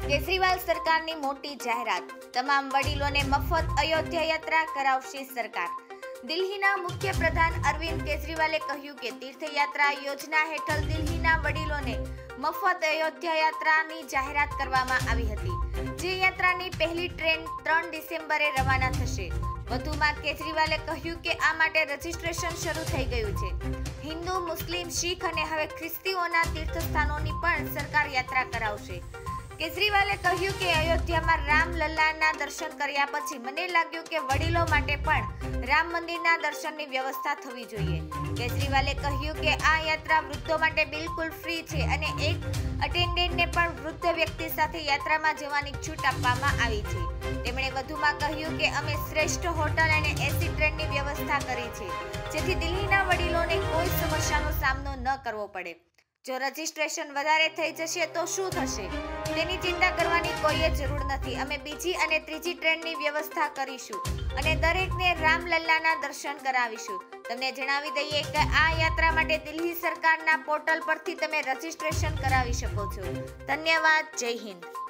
કેજરીવાલ સરકારની મોટી જાહેરાત, તમામ વડીલોને મફત અયોધ્યા યાત્રા કરાવશે સરકાર। દિલ્હીના મુખ્ય પ્રધાન અરવિંદ કેજરીવાલે કહ્યું કે તીર્થયાત્રા યોજના હેઠળ દિલ્હીના વડીલોને મફત અયોધ્યા યાત્રાની જાહેરાત કરવામાં આવી હતી, જે યાત્રાની પહેલી ટ્રેન 3 ડિસેમ્બરે રવાના થશે। વધુમાં કેજરીવાલે કહ્યું કે આ માટે રજીસ્ટ્રેશન શરૂ થઈ ગયું છે। હિન્દુ, મુસ્લિમ, શીખ અને હવે ખ્રિસ્તીઓના તીર્થસ્થાનોની પણ સરકાર યાત્રા કરાવશે। કેજરીવાલે કહ્યું કે અયોધ્યામાં રામલલ્લાના દર્શન કર્યા પછી મને લાગ્યું કે વડીલો માટે પણ રામ મંદિરના દર્શનની વ્યવસ્થા થવી જોઈએ। કેજરીવાલે કહ્યું કે આ યાત્રા વૃદ્ધો માટે બિલકુલ ફ્રી છે અને એક અટેન્ડન્ટને પણ વૃદ્ધ વ્યક્તિ સાથે યાત્રામાં જવાની છૂટ આપવામાં આવી છે। તેમણે વધુમાં કહ્યું કે અમે શ્રેષ્ઠ હોટલ અને એસી ટ્રેનની વ્યવસ્થા કરી છે, જેથી દિલ્હીના વડીલોને કોઈ સમસ્યાનો સામનો ન કરવો પડે। જો રજીસ્ટ્રેશન વધારે થઈ જશે તો શું થશે તેની ચિંતા કરવાની કોઈ જરૂર નથી। અમે બીજી અને ત્રીજી ટ્રેનની વ્યવસ્થા કરીશું અને દરેકને રામલલ્લાના દર્શન કરાવીશું। તમને જણાવી દઈએ કે આ યાત્રા માટે દિલ્હી સરકારના પોર્ટલ પરથી તમે રજીસ્ટ્રેશન કરાવી શકો છો। ધન્યવાદ। જય હિન્દ।